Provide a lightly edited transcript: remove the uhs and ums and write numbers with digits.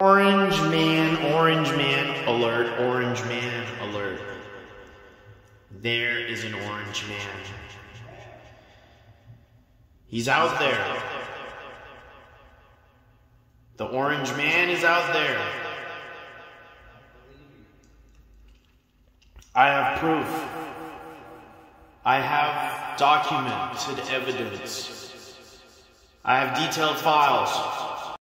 Orange man alert, orange man alert. There is an orange man. He's out there. The orange man is out there. I have proof. I have documented evidence. I have detailed files.